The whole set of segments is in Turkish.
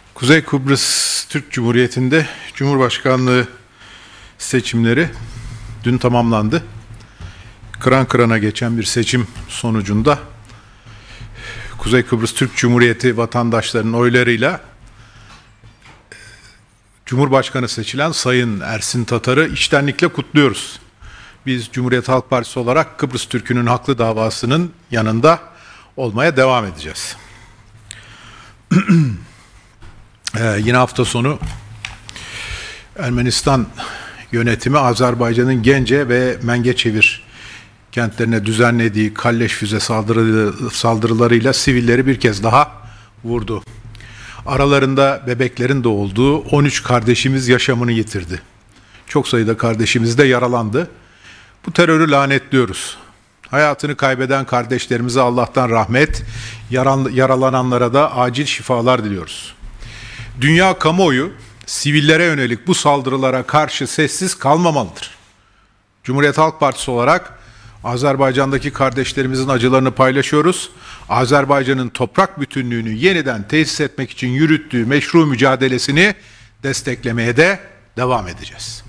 Kuzey Kıbrıs Türk Cumhuriyeti'nde Cumhurbaşkanlığı seçimleri dün tamamlandı. Kıran kırana geçen bir seçim sonucunda Kuzey Kıbrıs Türk Cumhuriyeti vatandaşlarının oylarıyla Cumhurbaşkanı seçilen Sayın Ersin Tatar'ı içtenlikle kutluyoruz. Biz Cumhuriyet Halk Partisi olarak Kıbrıs Türk'ünün haklı davasının yanında olmaya devam edeceğiz. Yine hafta sonu Ermenistan yönetimi Azerbaycan'ın Gence ve Mengeçevir kentlerine düzenlediği kalleş füze saldırılarıyla sivilleri bir kez daha vurdu. Aralarında bebeklerin de olduğu 13 kardeşimiz yaşamını yitirdi. Çok sayıda kardeşimiz de yaralandı. Bu terörü lanetliyoruz. Hayatını kaybeden kardeşlerimize Allah'tan rahmet, yaralananlara da acil şifalar diliyoruz. Dünya kamuoyu sivillere yönelik bu saldırılara karşı sessiz kalmamalıdır. Cumhuriyet Halk Partisi olarak Azerbaycan'daki kardeşlerimizin acılarını paylaşıyoruz. Azerbaycan'ın toprak bütünlüğünü yeniden tesis etmek için yürüttüğü meşru mücadelesini desteklemeye de devam edeceğiz.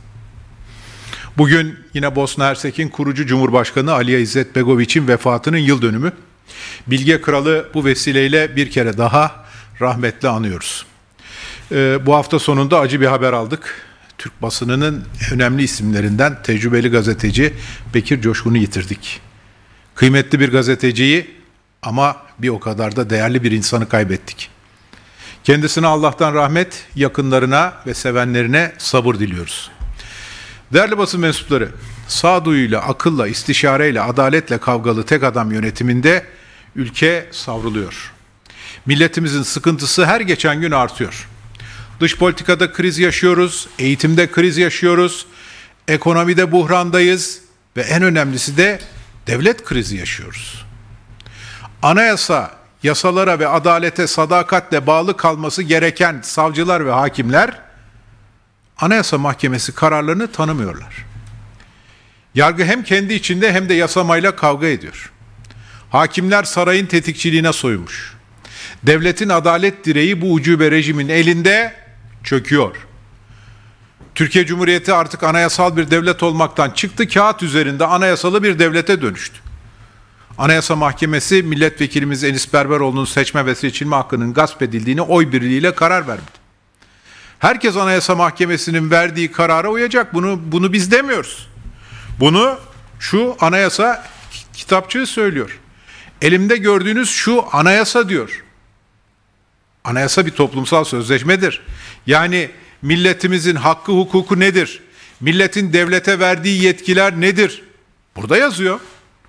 Bugün yine Bosna Hersek'in kurucu Cumhurbaşkanı Alija İzzetbegoviç'in vefatının yıl dönümü. Bilge Kral'ı bu vesileyle bir kere daha rahmetle anıyoruz. Bu hafta sonunda acı bir haber aldık. Türk basınının önemli isimlerinden tecrübeli gazeteci Bekir Coşkun'u yitirdik. Kıymetli bir gazeteciyi ama bir o kadar da değerli bir insanı kaybettik. Kendisine Allah'tan rahmet, yakınlarına ve sevenlerine sabır diliyoruz. Değerli basın mensupları, sağduyuyla, akılla, istişareyle, adaletle kavgalı tek adam yönetiminde ülke savruluyor. Milletimizin sıkıntısı her geçen gün artıyor. Dış politikada kriz yaşıyoruz, eğitimde kriz yaşıyoruz, ekonomide buhrandayız ve en önemlisi de devlet krizi yaşıyoruz. Anayasa, yasalara ve adalete sadakatle bağlı kalması gereken savcılar ve hakimler, Anayasa Mahkemesi kararlarını tanımıyorlar. Yargı hem kendi içinde hem de yasamayla kavga ediyor. Hakimler sarayın tetikçiliğine soyunmuş. Devletin adalet direği bu ucube rejimin elinde çöküyor. Türkiye Cumhuriyeti artık anayasal bir devlet olmaktan çıktı, kağıt üzerinde anayasalı bir devlete dönüştü. Anayasa Mahkemesi milletvekilimiz Enis Berberoğlu'nun seçme ve seçilme hakkının gasp edildiğini oy birliğiyle karar verdi. Herkes Anayasa Mahkemesi'nin verdiği karara uyacak. Bunu biz demiyoruz. Bunu şu anayasa kitapçığı söylüyor. Elimde gördüğünüz şu anayasa diyor. Anayasa bir toplumsal sözleşmedir. Yani milletimizin hakkı hukuku nedir? Milletin devlete verdiği yetkiler nedir? Burada yazıyor.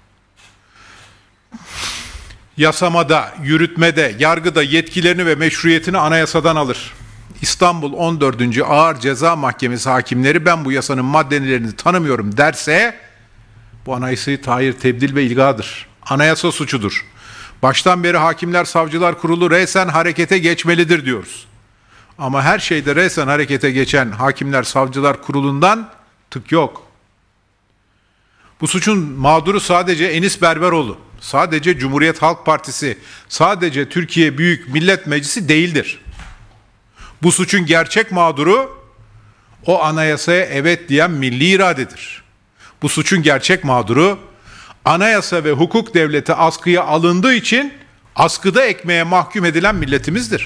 Yasamada, yürütmede, yargıda yetkilerini ve meşruiyetini anayasadan alır. İstanbul 14. Ağır Ceza Mahkemesi hakimleri ben bu yasanın maddelerini tanımıyorum derse bu anayasayı tahir, tebdil ve ilgadır. Anayasa suçudur. Baştan beri Hakimler Savcılar Kurulu resen harekete geçmelidir diyoruz. Ama her şeyde resen harekete geçen Hakimler Savcılar Kurulu'ndan tık yok. Bu suçun mağduru sadece Enis Berberoğlu, sadece Cumhuriyet Halk Partisi, sadece Türkiye Büyük Millet Meclisi değildir. Bu suçun gerçek mağduru o anayasaya evet diyen milli iradedir. Bu suçun gerçek mağduru anayasa ve hukuk devleti askıya alındığı için askıda ekmeğe mahkum edilen milletimizdir.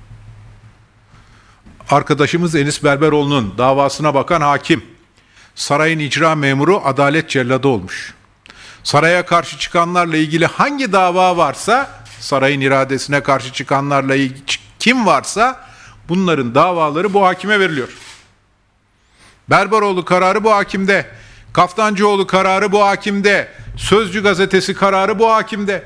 Arkadaşımız Enis Berberoğlu'nun davasına bakan hakim, sarayın icra memuru adalet celladı olmuş. Saraya karşı çıkanlarla ilgili hangi dava varsa, sarayın iradesine karşı çıkanlarla ilgili kim varsa bunların davaları bu hakime veriliyor. Berberoğlu kararı bu hakimde, Kaftancıoğlu kararı bu hakimde, Sözcü gazetesi kararı bu hakimde.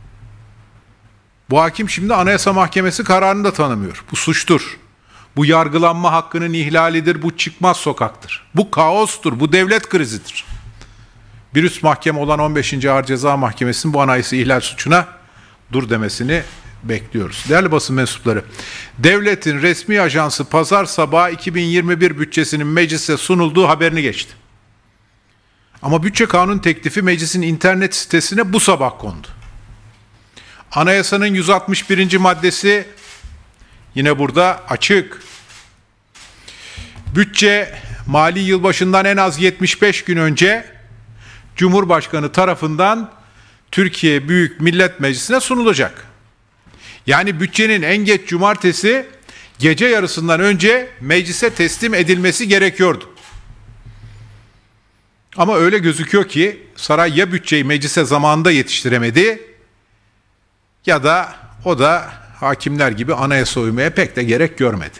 Bu hakim şimdi Anayasa Mahkemesi kararını da tanımıyor. Bu suçtur. Bu yargılanma hakkının ihlalidir, bu çıkmaz sokaktır. Bu kaostur, bu devlet krizidir. Bir üst mahkeme olan 15. Ağır Ceza Mahkemesi'nin bu anayasa ihlal suçuna dur demesini bekliyoruz. Değerli basın mensupları, devletin resmi ajansı pazar sabahı 2021 bütçesinin meclise sunulduğu haberini geçti. Ama bütçe kanun teklifi meclisin internet sitesine bu sabah kondu. Anayasanın 161. maddesi Yine burada açık. Bütçe mali yılbaşından en az 75 gün önce Cumhurbaşkanı tarafından Türkiye Büyük Millet Meclisi'ne sunulacak. Yani bütçenin en geç cumartesi gece yarısından önce meclise teslim edilmesi gerekiyordu. Ama öyle gözüküyor ki saray ya bütçeyi meclise zamanında yetiştiremedi ya da o da hakimler gibi anayasa uymaya pek de gerek görmedi.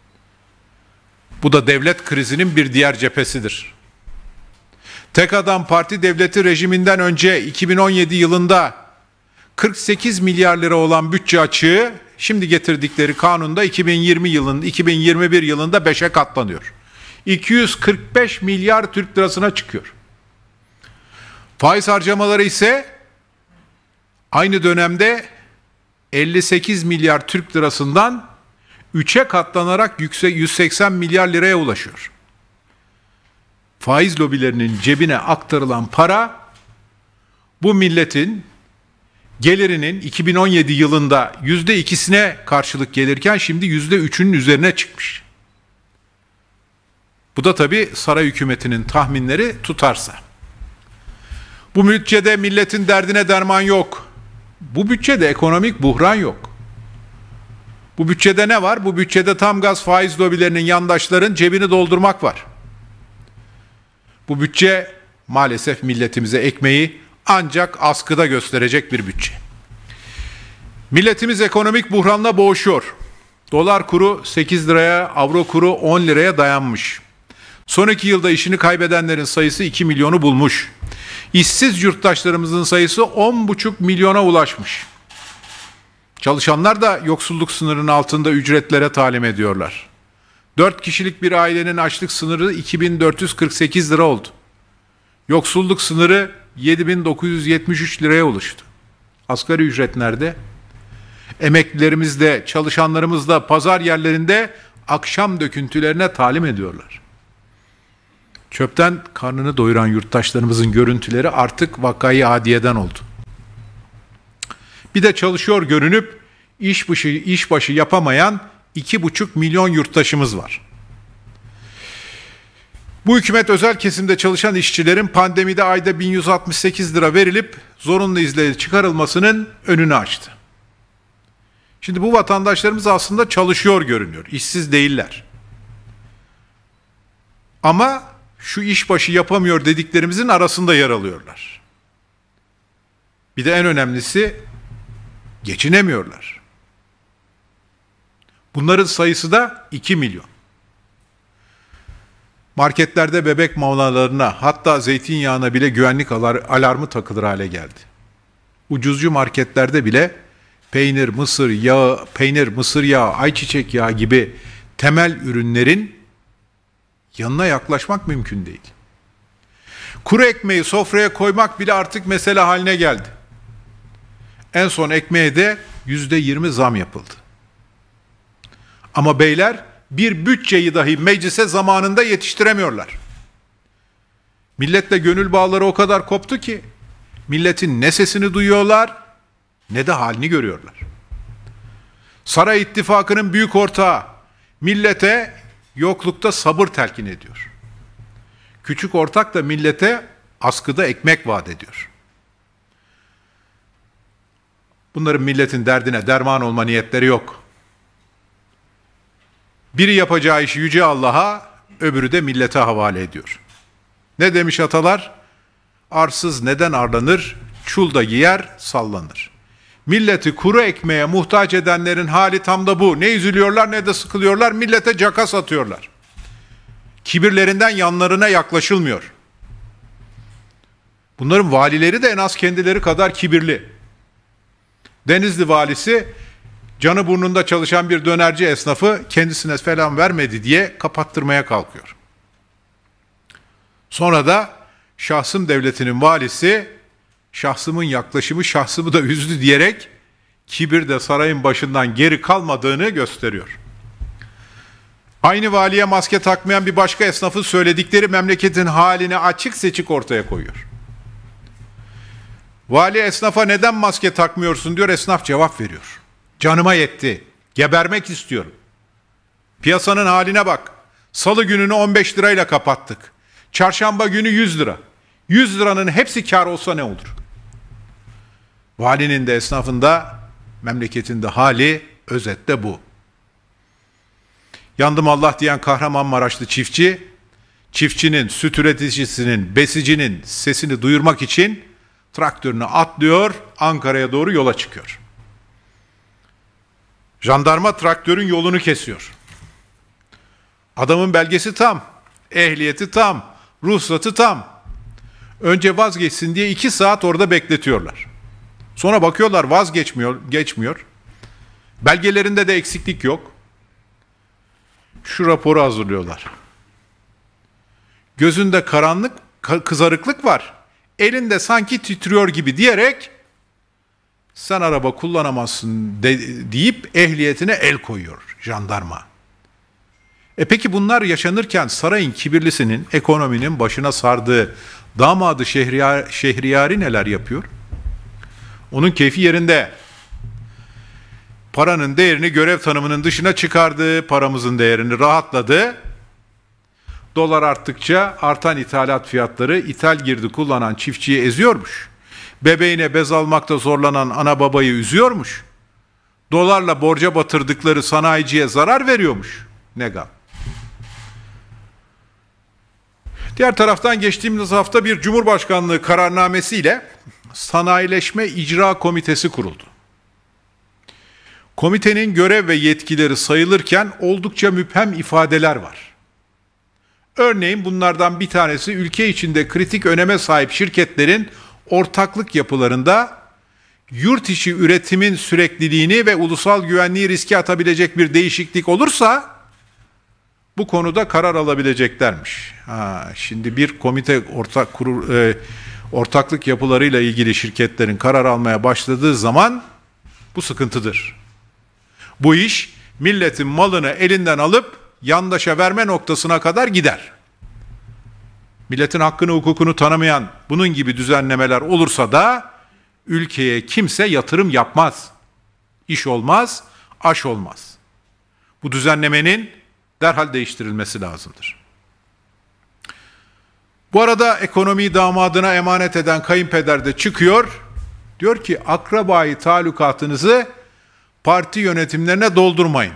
Bu da devlet krizinin bir diğer cephesidir. Tek adam parti devleti rejiminden önce 2017 yılında 48 milyar lira olan bütçe açığı şimdi getirdikleri kanunda 2021 yılında 5'e katlanıyor. 245 milyar Türk lirasına çıkıyor. Faiz harcamaları ise aynı dönemde 58 milyar Türk lirasından 3'e katlanarak 180 milyar liraya ulaşıyor. Faiz lobilerinin cebine aktarılan para bu milletin gelirinin 2017 yılında %2'sine karşılık gelirken şimdi %3'ünün üzerine çıkmış. Bu da tabii saray hükümetinin tahminleri tutarsa. Bu bütçede milletin derdine derman yok. Bu bütçede ekonomik buhran yok. Bu bütçede ne var? Bu bütçede tam gaz faiz lobilerinin, yandaşların cebini doldurmak var. Bu bütçe maalesef milletimize ekmeği ancak askıda gösterecek bir bütçe. Milletimiz ekonomik buhranla boğuşuyor. Dolar kuru 8 liraya, avro kuru 10 liraya dayanmış. Son 2 yılda işini kaybedenlerin sayısı 2 milyonu bulmuş. İşsiz yurttaşlarımızın sayısı 10,5 milyona ulaşmış. Çalışanlar da yoksulluk sınırının altında ücretlere talim ediyorlar. 4 kişilik bir ailenin açlık sınırı 2448 lira oldu. Yoksulluk sınırı 7973 liraya ulaştı. Asgari ücret nerede? Emeklilerimiz de, çalışanlarımız da pazar yerlerinde akşam döküntülerine talim ediyorlar. Çöpten karnını doyuran yurttaşlarımızın görüntüleri artık vakayı adiyeden oldu. Bir de çalışıyor görünüp işbaşı yapamayan 2,5 milyon yurttaşımız var. Bu hükümet özel kesimde çalışan işçilerin pandemide ayda 1168 lira verilip zorunlu izne çıkarılmasının önünü açtı. Şimdi bu vatandaşlarımız aslında çalışıyor görünüyor, işsiz değiller. Ama şu işbaşı yapamıyor dediklerimizin arasında yer alıyorlar. Bir de en önemlisi geçinemiyorlar. Bunların sayısı da 2 milyon. Marketlerde bebek mamalarına, hatta zeytinyağına bile güvenlik alarmı takılır hale geldi. Ucuzcu marketlerde bile peynir, mısır yağı, ayçiçek yağı gibi temel ürünlerin yanına yaklaşmak mümkün değil. Kuru ekmeği sofraya koymak bile artık mesele haline geldi. En son ekmeğe de %20 zam yapıldı. Ama beyler bir bütçeyi dahi meclise zamanında yetiştiremiyorlar. Milletle gönül bağları o kadar koptu ki milletin ne sesini duyuyorlar ne de halini görüyorlar. Saray İttifakı'nın büyük ortağı millete yoklukta sabır telkin ediyor. Küçük ortak da millete askıda ekmek vaat ediyor. Bunların milletin derdine derman olma niyetleri yok. Biri yapacağı işi Yüce Allah'a, öbürü de millete havale ediyor. Ne demiş atalar? Arsız neden arlanır, çulda giyer, sallanır. Milleti kuru ekmeğe muhtaç edenlerin hali tam da bu. Ne üzülüyorlar ne de sıkılıyorlar, millete caka satıyorlar. Kibirlerinden yanlarına yaklaşılmıyor. Bunların valileri de en az kendileri kadar kibirli. Denizli valisi canı burnunda çalışan bir dönerci esnafı kendisine falan vermedi diye kapattırmaya kalkıyor. Sonra da şahsım devletinin valisi şahsımın yaklaşımı şahsımı da üzdü diyerek kibirde sarayın başından geri kalmadığını gösteriyor. Aynı valiye maske takmayan bir başka esnafın söyledikleri memleketin halini açık seçik ortaya koyuyor. Vali esnafa neden maske takmıyorsun diyor, esnaf cevap veriyor. Canıma yetti, Gebermek istiyorum. Piyasanın haline bak. Salı gününü 15 lirayla kapattık. Çarşamba günü 100 lira. 100 liranın hepsi kar olsa ne olur? Valinin de esnafın da memleketinde hali özetle bu. Yandım Allah diyen Kahramanmaraşlı çiftçi, çiftçinin, süt üreticisinin, besicinin sesini duyurmak için traktörünü atlıyor, Ankara'ya doğru yola çıkıyor. Jandarma traktörün yolunu kesiyor. Adamın belgesi tam, ehliyeti tam, ruhsatı tam. Önce vazgeçsin diye 2 saat orada bekletiyorlar. Sonra bakıyorlar geçmiyor. Belgelerinde de eksiklik yok. Şu raporu hazırlıyorlar. Gözünde karanlık, kızarıklık var. Elinde sanki titriyor gibi diyerek sen araba kullanamazsın deyip ehliyetine el koyuyor jandarma. Peki bunlar yaşanırken sarayın kibirlisinin ekonominin başına sardığı damadı Şehriyari neler yapıyor? Onun keyfi yerinde. Paranın değerini görev tanımının dışına çıkardı, paramızın değerini rahatladı. Dolar arttıkça artan ithalat fiyatları ithal girdi kullanan çiftçiyi eziyormuş. Bebeğine bez almakta zorlanan ana babayı üzüyormuş. Dolarla borca batırdıkları sanayiciye zarar veriyormuş. Ne gam. Diğer taraftan geçtiğimiz hafta bir Cumhurbaşkanlığı kararnamesiyle Sanayileşme İcra Komitesi kuruldu. Komitenin görev ve yetkileri sayılırken oldukça müphem ifadeler var. Örneğin bunlardan bir tanesi ülke içinde kritik öneme sahip şirketlerin ortaklık yapılarında yurt içi üretimin sürekliliğini ve ulusal güvenliği riske atabilecek bir değişiklik olursa bu konuda karar alabileceklermiş. Şimdi bir komite ortaklık yapılarıyla ilgili şirketlerin karar almaya başladığı zaman bu sıkıntıdır. Bu iş milletin malını elinden alıp yandaşa verme noktasına kadar gider. Milletin hakkını hukukunu tanımayan bunun gibi düzenlemeler olursa da ülkeye kimse yatırım yapmaz. İş olmaz, aş olmaz. Bu düzenlemenin derhal değiştirilmesi lazımdır. Bu arada ekonomiyi damadına emanet eden kayınpeder de çıkıyor. Diyor ki akrabayı talukatınızı parti yönetimlerine doldurmayın.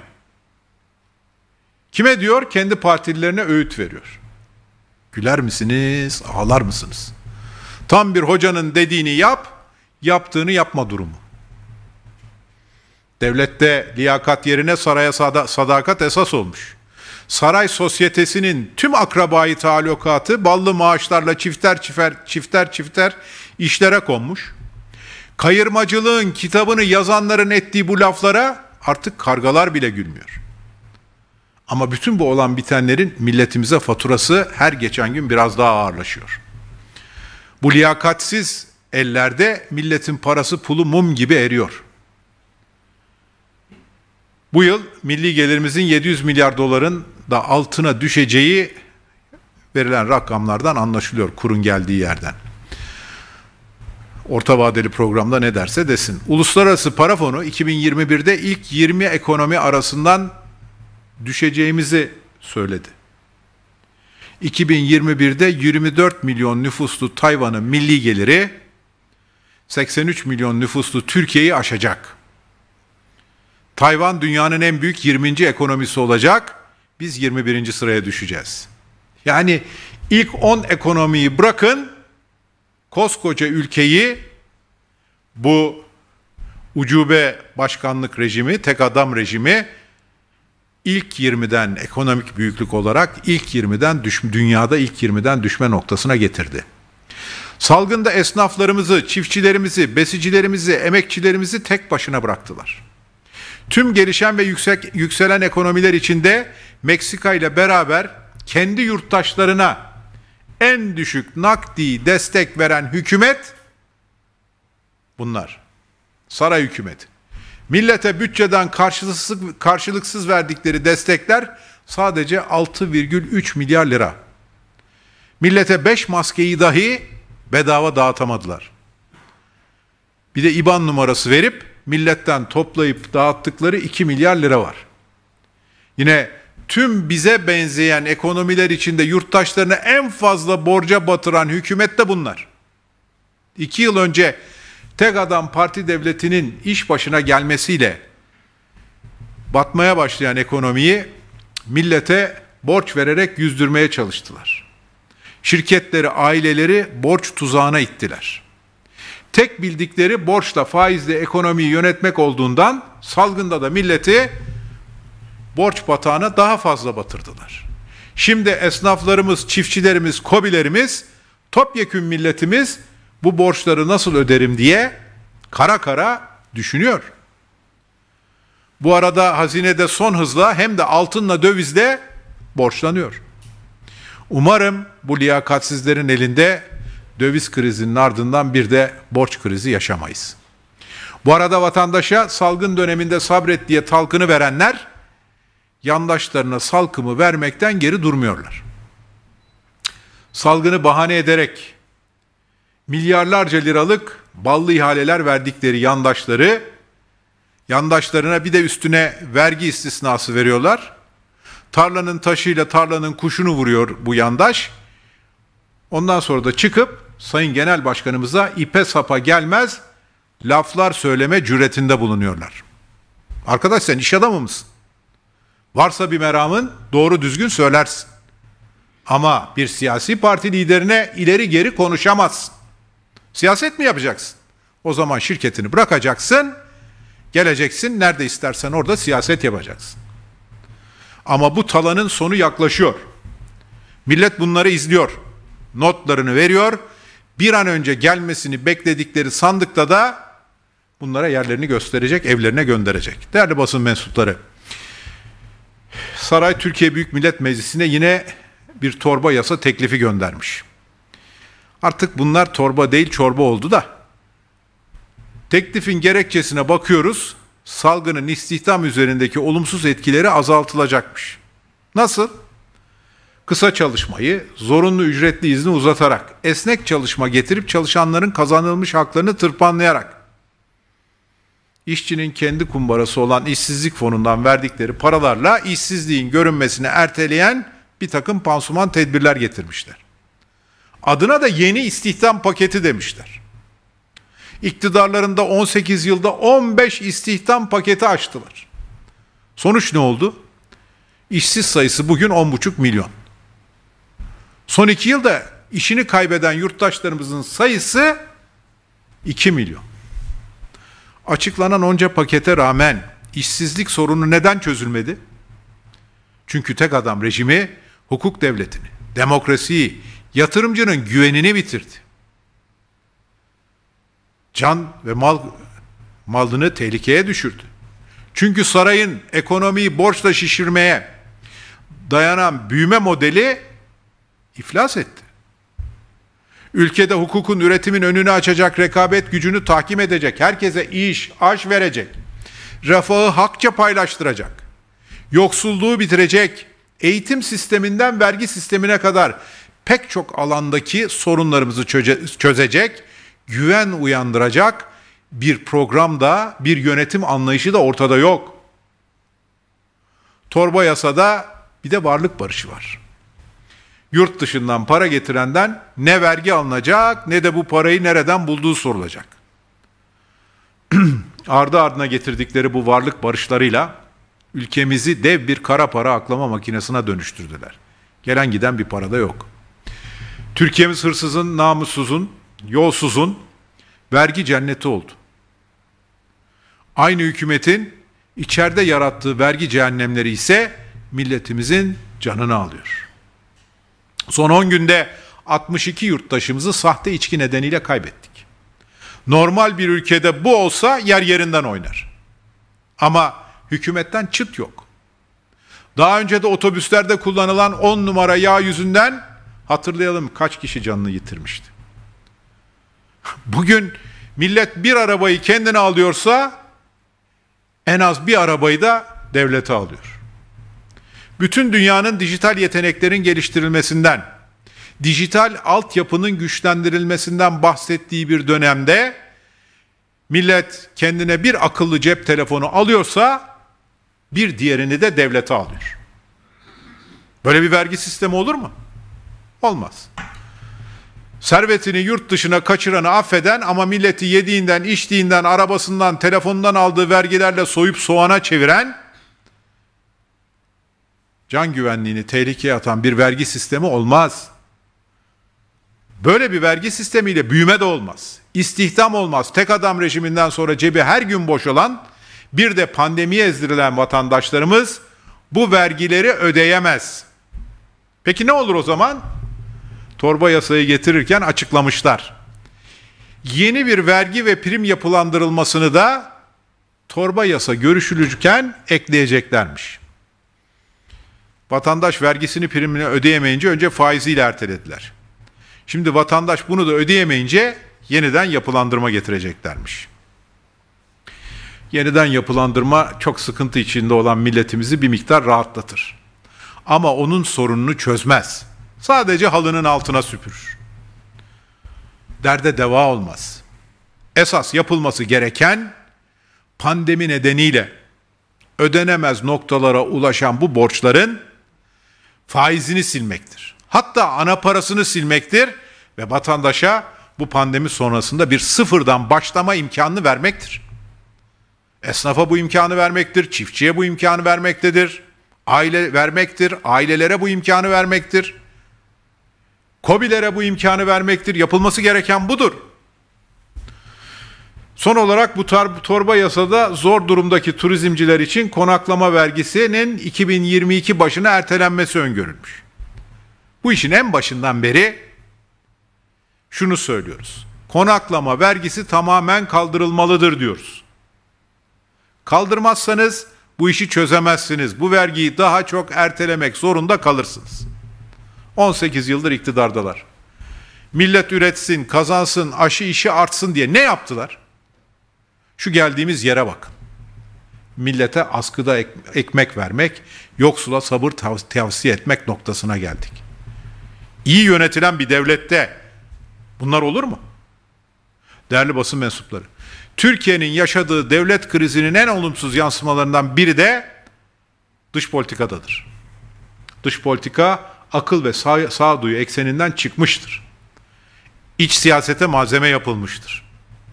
Kime diyor? Kendi partililerine öğüt veriyor. Güler misiniz, ağlar mısınız? Tam bir hocanın dediğini yap, yaptığını yapma durumu. Devlette liyakat yerine saraya sadakat esas olmuş. Saray sosyetesinin tüm akrabayı talukatı ballı maaşlarla çifter işlere konmuş. Kayırmacılığın kitabını yazanların ettiği bu laflara artık kargalar bile gülmüyor. Ama bütün bu olan bitenlerin milletimize faturası her geçen gün biraz daha ağırlaşıyor. Bu liyakatsiz ellerde milletin parası pulu mum gibi eriyor. Bu yıl milli gelirimizin 700 milyar doların da altına düşeceği verilen rakamlardan anlaşılıyor kurun geldiği yerden. Orta vadeli programda ne derse desin. Uluslararası Para Fonu 2021'de ilk 20 ekonomi arasından düşeceğimizi söyledi. 2021'de 24 milyon nüfuslu Tayvan'ın milli geliri 83 milyon nüfuslu Türkiye'yi aşacak. Tayvan dünyanın en büyük 20. ekonomisi olacak. Biz 21. sıraya düşeceğiz. Yani ilk 10 ekonomiyi bırakın, koskoca ülkeyi bu ucube başkanlık rejimi, tek adam rejimi ilk 20'den ekonomik büyüklük olarak ilk 20'den dünyada ilk 20'den düşme noktasına getirdi. Salgında esnaflarımızı, çiftçilerimizi, besicilerimizi, emekçilerimizi tek başına bıraktılar. Tüm gelişen ve yükselen ekonomiler içinde Meksika ile beraber kendi yurttaşlarına en düşük nakdi destek veren hükümet bunlar. Saray hükümeti. Millete bütçeden karşılıksız verdikleri destekler sadece 6,3 milyar lira. Millete 5 maskeyi dahi bedava dağıtamadılar. Bir de IBAN numarası verip milletten toplayıp dağıttıkları 2 milyar lira var. Yine tüm bize benzeyen ekonomiler içinde yurttaşlarını en fazla borca batıran hükümet de bunlar. 2 yıl önce tek adam parti devletinin iş başına gelmesiyle batmaya başlayan ekonomiyi millete borç vererek yüzdürmeye çalıştılar. Şirketleri, aileleri borç tuzağına ittiler. Tek bildikleri borçla, faizle ekonomiyi yönetmek olduğundan salgında da milleti borç batağına daha fazla batırdılar. Şimdi esnaflarımız, çiftçilerimiz, KOBİ'lerimiz, topyekün milletimiz bu borçları nasıl öderim diye kara kara düşünüyor. Bu arada hazinede son hızla hem de altınla dövizle borçlanıyor. Umarım bu liyakatsizlerin elinde döviz krizinin ardından bir de borç krizi yaşamayız. Bu arada vatandaşa salgın döneminde sabret diye talkını verenler, yandaşlarına salkımı vermekten geri durmuyorlar. Salgını bahane ederek milyarlarca liralık ballı ihaleler verdikleri yandaşlarına bir de üstüne vergi istisnası veriyorlar. Tarlanın taşıyla tarlanın kuşunu vuruyor bu yandaş. Ondan sonra da çıkıp Sayın Genel Başkanımıza ipe sapa gelmez laflar söyleme cüretinde bulunuyorlar. Arkadaş, sen iş adamı mısın? Varsa bir meramın doğru düzgün söylersin. Ama bir siyasi parti liderine ileri geri konuşamazsın. Siyaset mi yapacaksın? O zaman şirketini bırakacaksın, geleceksin, nerede istersen orada siyaset yapacaksın. Ama bu talanın sonu yaklaşıyor. Millet bunları izliyor. Notlarını veriyor. Bir an önce gelmesini bekledikleri sandıkta da bunlara yerlerini gösterecek, evlerine gönderecek. Değerli basın mensupları, Saray Türkiye Büyük Millet Meclisi'ne yine bir torba yasa teklifi göndermiş. Artık bunlar torba değil çorba oldu da. Teklifin gerekçesine bakıyoruz. Salgının istihdam üzerindeki olumsuz etkileri azaltılacakmış. Nasıl? Kısa çalışmayı, zorunlu ücretli izni uzatarak, esnek çalışma getirip çalışanların kazanılmış haklarını tırpanlayarak, işçinin kendi kumbarası olan işsizlik fonundan verdikleri paralarla işsizliğin görünmesini erteleyen bir takım pansuman tedbirler getirmişler. Adına da yeni istihdam paketi demişler. İktidarlarında 18 yılda 15 istihdam paketi açtılar. Sonuç ne oldu? İşsiz sayısı bugün 10,5 milyon. Son 2 yılda işini kaybeden yurttaşlarımızın sayısı 2 milyon. Açıklanan onca pakete rağmen işsizlik sorunu neden çözülmedi? Çünkü tek adam rejimi hukuk devletini, demokrasiyi, yatırımcının güvenini bitirdi. Can ve malını tehlikeye düşürdü. Çünkü sarayın ekonomiyi borçla şişirmeye dayanan büyüme modeli iflas etti. Ülkede hukukun, üretimin önünü açacak, rekabet gücünü tahkim edecek, herkese iş, aş verecek, refahı hakça paylaştıracak, yoksulluğu bitirecek, eğitim sisteminden vergi sistemine kadar pek çok alandaki sorunlarımızı çözecek, güven uyandıracak bir programda, bir yönetim anlayışı da ortada yok. Torba yasada bir de varlık barışı var. Yurt dışından para getirenden ne vergi alınacak ne de bu parayı nereden bulduğu sorulacak. Ardı ardına getirdikleri bu varlık barışlarıyla ülkemizi dev bir kara para aklama makinesine dönüştürdüler. Gelen giden bir para da yok. Türkiye'miz hırsızın, namussuzun, yolsuzun vergi cenneti oldu. Aynı hükümetin içeride yarattığı vergi cehennemleri ise milletimizin canını alıyor. Son 10 günde 62 yurttaşımızı sahte içki nedeniyle kaybettik. Normal bir ülkede bu olsa yer yerinden oynar. Ama hükümetten çıt yok. Daha önce de otobüslerde kullanılan 10 numara yağ yüzünden hatırlayalım kaç kişi canını yitirmişti. Bugün millet bir arabayı kendine alıyorsa en az bir arabayı da devlete alıyor. Bütün dünyanın dijital yeteneklerin geliştirilmesinden, dijital altyapının güçlendirilmesinden bahsettiği bir dönemde Millet kendine bir akıllı cep telefonu alıyorsa bir diğerini de devlete alıyor. Böyle bir vergi sistemi olur mu? Olmaz. Servetini yurt dışına kaçıranı affeden ama milleti yediğinden, içtiğinden, arabasından, telefonundan aldığı vergilerle soyup soğana çeviren, can güvenliğini tehlikeye atan bir vergi sistemi olmaz. Böyle bir vergi sistemiyle büyüme de olmaz. İstihdam olmaz. Tek adam rejiminden sonra cebi her gün boşalan, bir de pandemiye ezdirilen vatandaşlarımız bu vergileri ödeyemez. Peki ne olur o zaman? Torba yasayı getirirken açıklamışlar. Yeni bir vergi ve prim yapılandırılmasını da torba yasa görüşülürken ekleyeceklermiş. Vatandaş vergisini, primini ödeyemeyince önce faiziyle ertelediler. Şimdi vatandaş bunu da ödeyemeyince yeniden yapılandırma getireceklermiş. Yeniden yapılandırma çok sıkıntı içinde olan milletimizi bir miktar rahatlatır. Ama onun sorununu çözmez. Sadece halının altına süpürür. Derde deva olmaz. Esas yapılması gereken pandemi nedeniyle ödenemez noktalara ulaşan bu borçların faizini silmektir. Hatta ana parasını silmektir ve vatandaşa bu pandemi sonrasında bir sıfırdan başlama imkanını vermektir. Esnafa bu imkanı vermektir, çiftçiye bu imkanı vermektedir, ailelere bu imkanı vermektir, KOBİ'lere bu imkanı vermektir. Yapılması gereken budur. Son olarak bu torba yasada zor durumdaki turizmciler için konaklama vergisinin 2022 başına ertelenmesi öngörülmüş. Bu işin en başından beri şunu söylüyoruz. Konaklama vergisi tamamen kaldırılmalıdır diyoruz. Kaldırmazsanız bu işi çözemezsiniz. Bu vergiyi daha çok ertelemek zorunda kalırsınız. 18 yıldır iktidardalar. Millet üretsin, kazansın, aşı işi artsın diye ne yaptılar? Şu geldiğimiz yere bakın. Millete askıda ekmek vermek, yoksula sabır tavsiye etmek noktasına geldik. İyi yönetilen bir devlette bunlar olur mu? Değerli basın mensupları, Türkiye'nin yaşadığı devlet krizinin en olumsuz yansımalarından biri de dış politikadadır. Dış politika akıl ve sağduyu ekseninden çıkmıştır. İç siyasete malzeme yapılmıştır.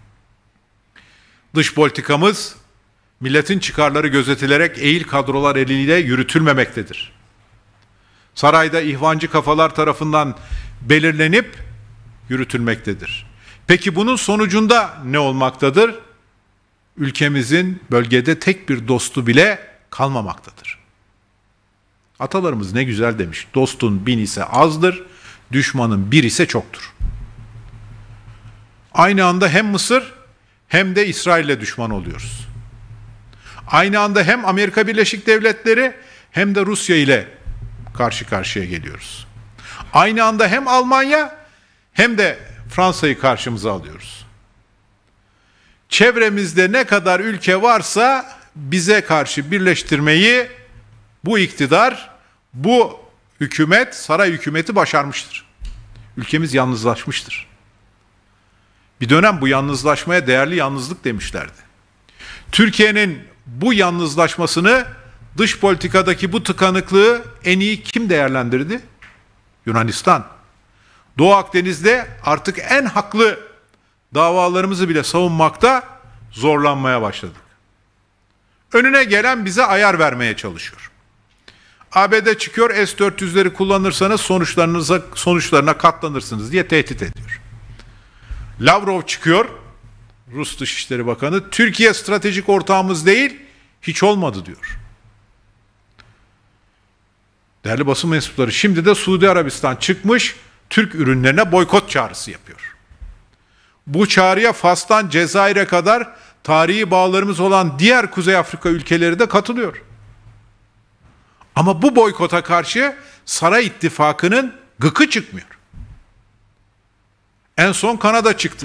Dış politikamız milletin çıkarları gözetilerek eğil kadrolar eliyle yürütülmemektedir. Sarayda ihvancı kafalar tarafından belirlenip yürütülmektedir. Peki bunun sonucunda ne olmaktadır? Ülkemizin bölgede tek bir dostu bile kalmamaktadır. Atalarımız ne güzel demiş. Dostun 1000 ise azdır, düşmanın 1 ise çoktur. Aynı anda hem Mısır hem de İsrail'le düşman oluyoruz. Aynı anda hem Amerika Birleşik Devletleri hem de Rusya ile karşı karşıya geliyoruz. Aynı anda hem Almanya hem de Fransa'yı karşımıza alıyoruz. Çevremizde ne kadar ülke varsa bize karşı birleştirmeyi bu iktidar, bu hükümet, saray hükümeti başarmıştır. Ülkemiz yalnızlaşmıştır. Bir dönem bu yalnızlaşmaya değerli yalnızlık demişlerdi. Türkiye'nin bu yalnızlaşmasını, dış politikadaki bu tıkanıklığı en iyi kim değerlendirdi? Yunanistan. Doğu Akdeniz'de artık en haklı davalarımızı bile savunmakta zorlanmaya başladık. Önüne gelen bize ayar vermeye çalışıyor. ABD çıkıyor, S-400'leri kullanırsanız sonuçlarına katlanırsınız diye tehdit ediyor. Lavrov çıkıyor, Rus Dışişleri Bakanı, Türkiye stratejik ortağımız değil, hiç olmadı diyor. Değerli basın mensupları, şimdi de Suudi Arabistan çıkmış, Türk ürünlerine boykot çağrısı yapıyor. Bu çağrıya Fas'tan Cezayir'e kadar tarihi bağlarımız olan diğer Kuzey Afrika ülkeleri de katılıyor. Ama bu boykota karşı Saray İttifakı'nın gıkı çıkmıyor. En son Kanada çıktı.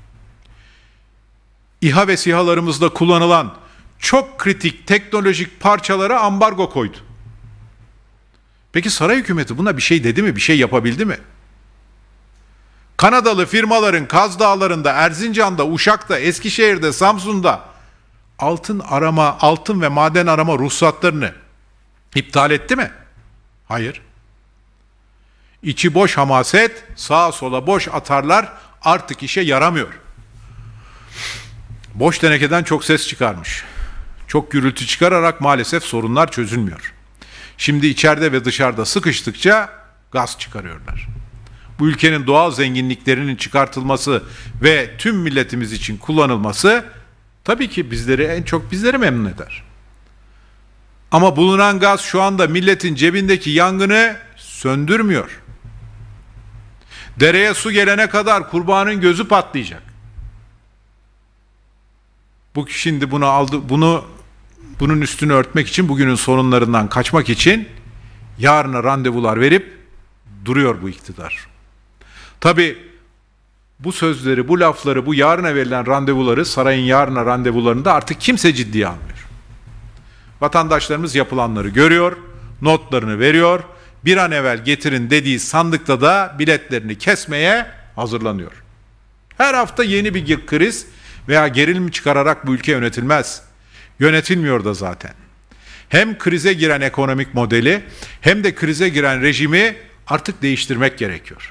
İHA ve SİHA'larımızda kullanılan çok kritik teknolojik parçalara ambargo koydu. Peki saray hükümeti buna bir şey dedi mi? Bir şey yapabildi mi? Kanadalı firmaların Kaz Dağları'nda, Erzincan'da, Uşak'ta, Eskişehir'de, Samsun'da altın ve maden arama ruhsatlarını iptal etti mi? Hayır. İçi boş hamaset, sağa sola boş atarlar artık işe yaramıyor. Boş tenekeden çok ses çıkarmış. Çok gürültü çıkararak maalesef sorunlar çözülmüyor. Şimdi içeride ve dışarıda sıkıştıkça gaz çıkarıyorlar. Bu ülkenin doğal zenginliklerinin çıkartılması ve tüm milletimiz için kullanılması tabii ki en çok bizleri memnun eder. Ama bulunan gaz şu anda milletin cebindeki yangını söndürmüyor. Dereye su gelene kadar kurbanın gözü patlayacak. Bu şimdi bunun üstünü örtmek için, bugünün sorunlarından kaçmak için yarına randevular verip duruyor bu iktidar. Tabii bu sözleri, bu lafları, bu yarına verilen randevuları, sarayın yarına randevularında artık kimse ciddiye almıyor. Vatandaşlarımız yapılanları görüyor, notlarını veriyor, bir an evvel getirin dediği sandıkta da biletlerini kesmeye hazırlanıyor. Her hafta yeni bir kriz veya gerilim çıkararak bu ülke yönetilmez. Yönetilmiyor da zaten. Hem krize giren ekonomik modeli hem de krize giren rejimi artık değiştirmek gerekiyor.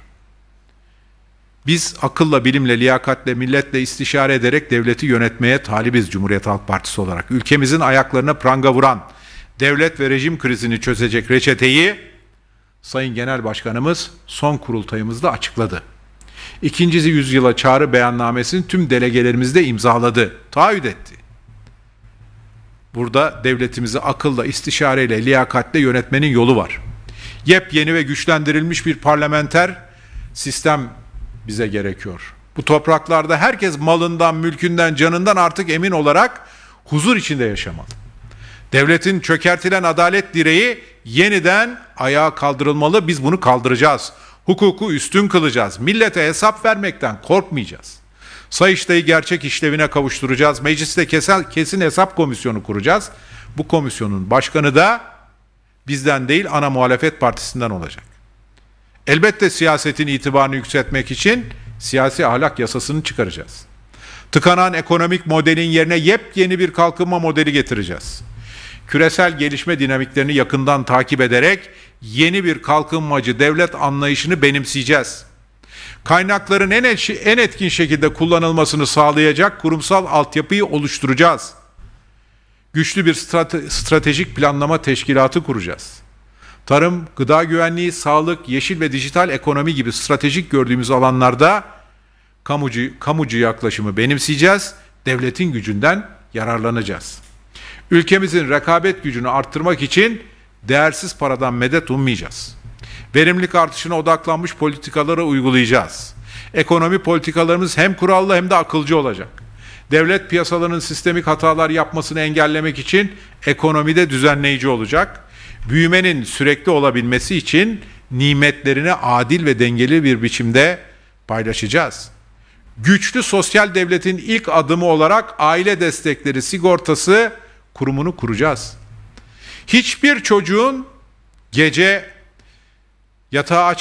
Biz akılla, bilimle, liyakatle, milletle istişare ederek devleti yönetmeye talibiz Cumhuriyet Halk Partisi olarak. Ülkemizin ayaklarına pranga vuran devlet ve rejim krizini çözecek reçeteyi Sayın Genel Başkanımız son kurultayımızda açıkladı. İkinci yüzyıla çağrı beyannamesini tüm delegelerimiz de imzaladı, taahhüt etti. Burada devletimizi akılla, istişareyle, liyakatle yönetmenin yolu var. Yepyeni ve güçlendirilmiş bir parlamenter sistem bize gerekiyor. Bu topraklarda herkes malından, mülkünden, canından artık emin olarak huzur içinde yaşamalı. Devletin çökertilen adalet direği yeniden ayağa kaldırılmalı. Biz bunu kaldıracağız. Hukuku üstün kılacağız. Millete hesap vermekten korkmayacağız. Sayıştay'ı gerçek işlevine kavuşturacağız. Mecliste kesin hesap komisyonu kuracağız. Bu komisyonun başkanı da bizden değil, ana muhalefet partisinden olacak. Elbette siyasetin itibarını yükseltmek için siyasi ahlak yasasını çıkaracağız. Tıkanan ekonomik modelin yerine yepyeni bir kalkınma modeli getireceğiz. Küresel gelişme dinamiklerini yakından takip ederek yeni bir kalkınmacı devlet anlayışını benimseyeceğiz. Kaynakların en etkin şekilde kullanılmasını sağlayacak kurumsal altyapıyı oluşturacağız. Güçlü bir stratejik planlama teşkilatı kuracağız. Tarım, gıda güvenliği, sağlık, yeşil ve dijital ekonomi gibi stratejik gördüğümüz alanlarda kamucu yaklaşımı benimseyeceğiz, devletin gücünden yararlanacağız. Ülkemizin rekabet gücünü arttırmak için değersiz paradan medet ummayacağız. Verimlilik artışına odaklanmış politikaları uygulayacağız. Ekonomi politikalarımız hem kurallı hem de akılcı olacak. Devlet piyasalarının sistemik hatalar yapmasını engellemek için ekonomide düzenleyici olacak. Büyümenin sürekli olabilmesi için nimetlerini adil ve dengeli bir biçimde paylaşacağız. Güçlü sosyal devletin ilk adımı olarak aile destekleri sigortası kurumunu kuracağız. Hiçbir çocuğun gece yatağa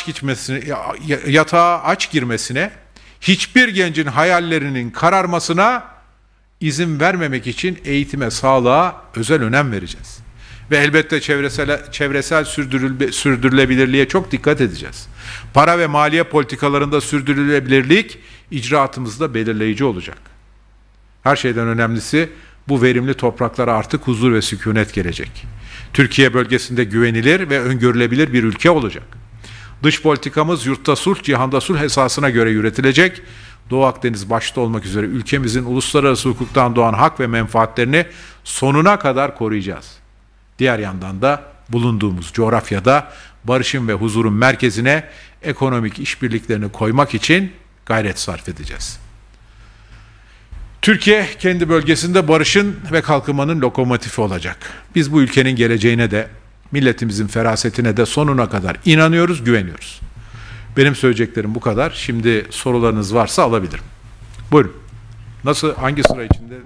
aç girmesine, hiçbir gencin hayallerinin kararmasına izin vermemek için eğitime, sağlığa özel önem vereceğiz. Ve elbette çevresel sürdürülebilirliğe çok dikkat edeceğiz. Para ve maliye politikalarında sürdürülebilirlik icraatımızda belirleyici olacak. Her şeyden önemlisi bu verimli topraklara artık huzur ve sükunet gelecek. Türkiye bölgesinde güvenilir ve öngörülebilir bir ülke olacak. Dış politikamız yurtta sulh, cihanda sulh esasına göre üretilecek. Doğu Akdeniz başta olmak üzere ülkemizin uluslararası hukuktan doğan hak ve menfaatlerini sonuna kadar koruyacağız. Diğer yandan da bulunduğumuz coğrafyada barışın ve huzurun merkezine ekonomik işbirliklerini koymak için gayret sarf edeceğiz. Türkiye kendi bölgesinde barışın ve kalkınmanın lokomotifi olacak. Biz bu ülkenin geleceğine de, milletimizin ferasetine de sonuna kadar inanıyoruz, güveniyoruz. Benim söyleyeceklerim bu kadar. Şimdi sorularınız varsa alabilirim. Buyurun. Nasıl, hangi sıra içinde?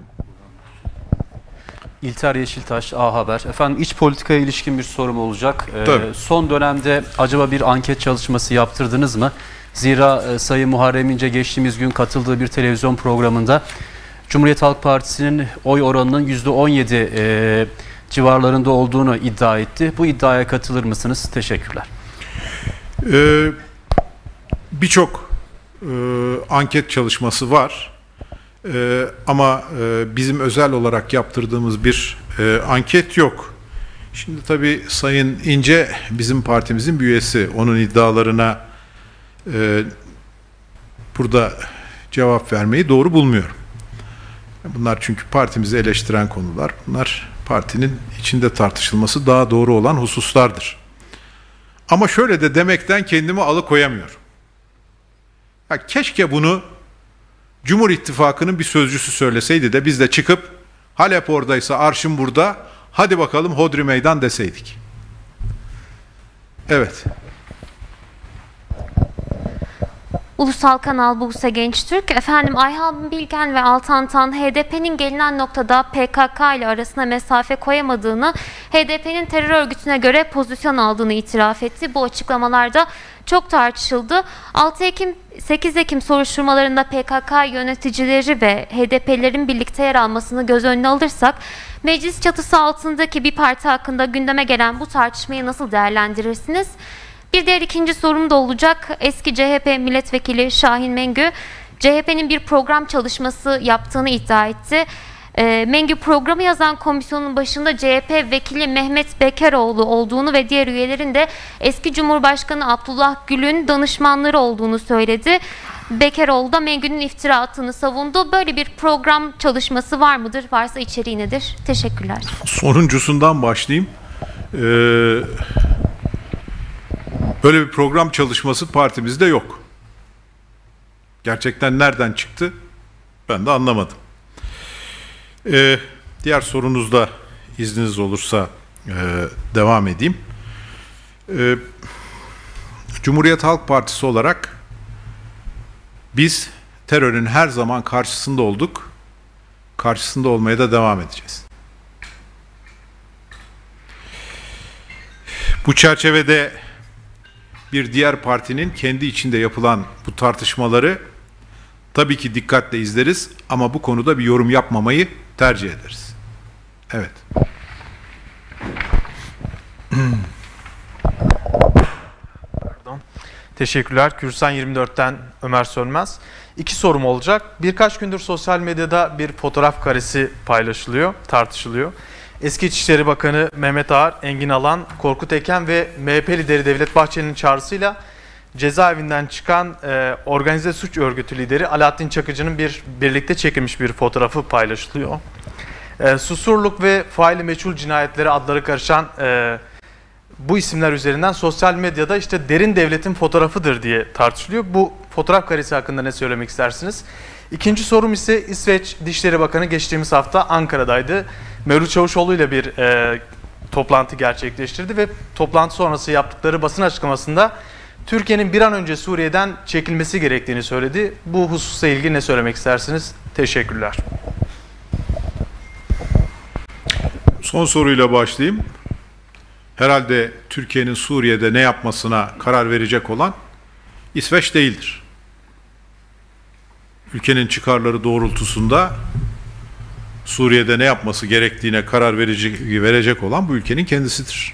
İlter Yeşiltaş, A Haber. Efendim, iç politikaya ilişkin bir sorum olacak. Tabii. Son dönemde acaba bir anket çalışması yaptırdınız mı? Zira Sayın Muharrem İnce geçtiğimiz gün katıldığı bir televizyon programında Cumhuriyet Halk Partisi'nin oy oranının %17 civarlarında olduğunu iddia etti. Bu iddiaya katılır mısınız? Teşekkürler. Birçok anket çalışması var. Ama bizim özel olarak yaptırdığımız bir anket yok. Şimdi tabii Sayın İnce bizim partimizin bir üyesi. Onun iddialarına burada cevap vermeyi doğru bulmuyorum. Bunlar çünkü partimizi eleştiren konular. Bunlar partinin içinde tartışılması daha doğru olan hususlardır. Ama şöyle de demekten kendimi alıkoyamıyorum. Ya keşke bunu Cumhur İttifakı'nın bir sözcüsü söyleseydi de biz de çıkıp Halep oradaysa arşın burada, hadi bakalım hodri meydan deseydik. Evet. Ulusal Kanal Buse Gençtürk. Efendim, Ayhan Bilgen ve Altan Tan HDP'nin gelinen noktada PKK ile arasına mesafe koyamadığını, HDP'nin terör örgütüne göre pozisyon aldığını itiraf etti. Bu açıklamalarda çok tartışıldı. 8 Ekim soruşturmalarında PKK yöneticileri ve HDP'lerin birlikte yer almasını göz önüne alırsak, meclis çatısı altındaki bir parti hakkında gündeme gelen bu tartışmayı nasıl değerlendirirsiniz? Bir diğer ikinci sorum da olacak. Eski CHP milletvekili Şahin Mengü, CHP'nin bir program çalışması yaptığını iddia etti. Mengü, programı yazan komisyonun başında CHP vekili Mehmet Bekeroğlu olduğunu ve diğer üyelerin de eski Cumhurbaşkanı Abdullah Gül'ün danışmanları olduğunu söyledi. Bekeroğlu da Mengü'nün iftira attığını savundu. Böyle bir program çalışması var mıdır? Varsa içeriği nedir? Teşekkürler. Sonuncusundan başlayayım. Böyle bir program çalışması partimizde yok. Gerçekten nereden çıktı? Ben de anlamadım. Diğer sorunuzda izniniz olursa devam edeyim. Cumhuriyet Halk Partisi olarak biz terörün her zaman karşısında olduk. Karşısında olmaya da devam edeceğiz. Bu çerçevede bir diğer partinin kendi içinde yapılan bu tartışmaları tabii ki dikkatle izleriz ama bu konuda bir yorum yapmamayı tercih ederiz. Evet. Pardon. Teşekkürler. Kürsan 24'ten Ömer Sönmez. 2 sorum olacak. Birkaç gündür sosyal medyada bir fotoğraf karesi paylaşılıyor, tartışılıyor. Eski İçişleri Bakanı Mehmet Ağar, Engin Alan, Korkut Eken ve MHP lideri Devlet Bahçeli'nin çağrısıyla cezaevinden çıkan organize suç örgütü lideri Alaaddin Çakıcı'nın birlikte çekilmiş bir fotoğrafı paylaşılıyor. Susurluk ve faili meçhul cinayetleri adları karışan bu isimler üzerinden sosyal medyada işte derin devletin fotoğrafıdır diye tartışılıyor. Bu fotoğraf karesi hakkında ne söylemek istersiniz? İkinci sorum ise İsveç Dışişleri Bakanı geçtiğimiz hafta Ankara'daydı. Mevlüt Çavuşoğlu ile bir toplantı gerçekleştirdi ve toplantı sonrası yaptıkları basın açıklamasında Türkiye'nin bir an önce Suriye'den çekilmesi gerektiğini söyledi. Bu hususla ilgili ne söylemek istersiniz? Teşekkürler. Son soruyla başlayayım. Herhalde Türkiye'nin Suriye'de ne yapmasına karar verecek olan İsveç değildir. Ülkenin çıkarları doğrultusunda Suriye'de ne yapması gerektiğine karar verecek olan bu ülkenin kendisidir.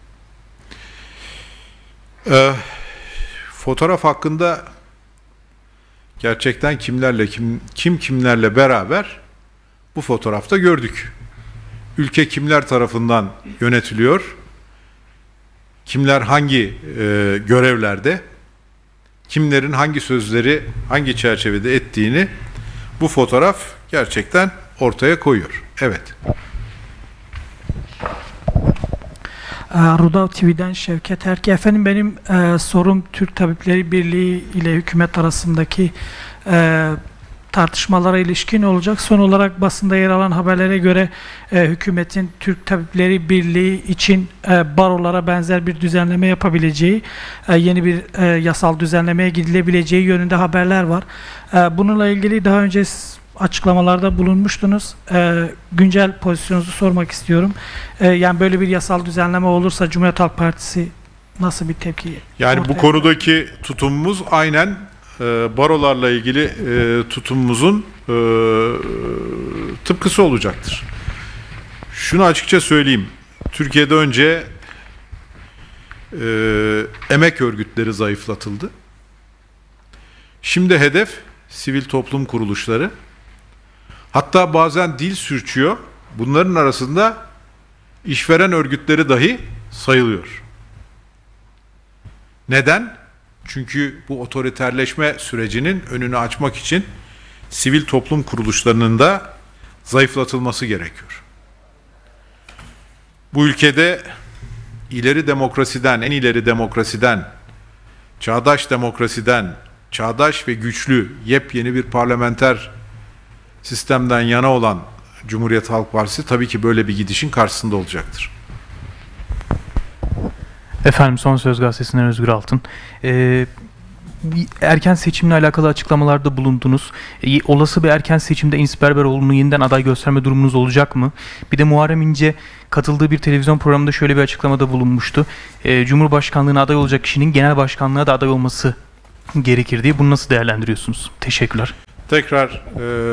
Fotoğraf hakkında gerçekten kimlerle beraber bu fotoğrafta gördük. Ülke kimler tarafından yönetiliyor? Kimler hangi görevlerde? Kimlerin hangi sözleri hangi çerçevede ettiğini bu fotoğraf gerçekten ortaya koyuyor. Evet. Rudav TV'den Şevket Erki. Efendim, benim sorum Türk Tabipleri Birliği ile hükümet arasındaki tartışmalara ilişkin olacak. Son olarak basında yer alan haberlere göre hükümetin Türk Tabipleri Birliği için barolara benzer bir düzenleme yapabileceği, yeni bir yasal düzenlemeye gidilebileceği yönünde haberler var. Bununla ilgili daha önce açıklamalarda bulunmuştunuz. Güncel pozisyonunuzu sormak istiyorum. Yani böyle bir yasal düzenleme olursa Cumhuriyet Halk Partisi nasıl bir tepki? Yani bu ortaya konudaki tutumumuz aynen barolarla ilgili tutumumuzun tıpkısı olacaktır. Şunu açıkça söyleyeyim. Türkiye'de önce emek örgütleri zayıflatıldı. Şimdi hedef sivil toplum kuruluşları. Hatta bazen dil sürçüyor. Bunların arasında işveren örgütleri dahi sayılıyor. Neden? Çünkü bu otoriterleşme sürecinin önünü açmak için sivil toplum kuruluşlarının da zayıflatılması gerekiyor. Bu ülkede ileri demokrasiden, en ileri demokrasiden, çağdaş demokrasiden, çağdaş ve güçlü yepyeni bir parlamenter sistemden yana olan Cumhuriyet Halk Partisi tabii ki böyle bir gidişin karşısında olacaktır. Efendim, Son Söz Gazetesi'nden Özgür Altın. Bir erken seçimle alakalı açıklamalarda bulundunuz. Olası bir erken seçimde Enis Berberoğlu'nu yeniden aday gösterme durumunuz olacak mı? Bir de Muharrem İnce katıldığı bir televizyon programında şöyle bir açıklamada bulunmuştu. Cumhurbaşkanlığına aday olacak kişinin genel başkanlığa da aday olması gerekir diye. Bunu nasıl değerlendiriyorsunuz? Teşekkürler. Tekrar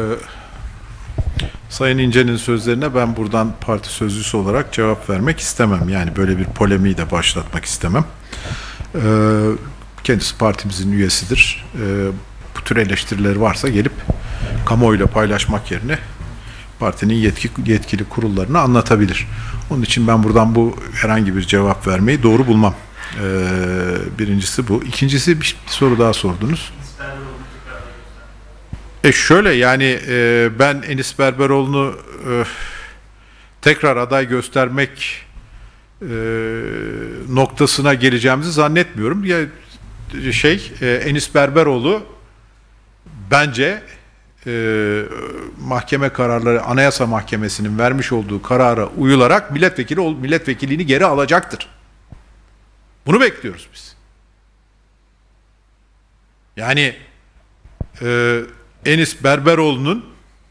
Sayın İnce'nin sözlerine ben buradan parti sözcüsü olarak cevap vermek istemem. Yani böyle bir polemiği de başlatmak istemem. Kendisi partimizin üyesidir. Bu tür eleştirileri varsa gelip kamuoyuyla paylaşmak yerine partinin yetkili kurullarına anlatabilir. Onun için ben buradan bu herhangi bir cevap vermeyi doğru bulmam. Birincisi bu. İkincisi bir soru daha sordunuz. Şöyle yani ben Enis Berberoğlu'nu tekrar aday göstermek noktasına geleceğimizi zannetmiyorum. Ya Enis Berberoğlu bence mahkeme kararları, Anayasa Mahkemesi'nin vermiş olduğu karara uyularak milletvekilliğini geri alacaktır. Bunu bekliyoruz biz. Yani Enis Berberoğlu'nun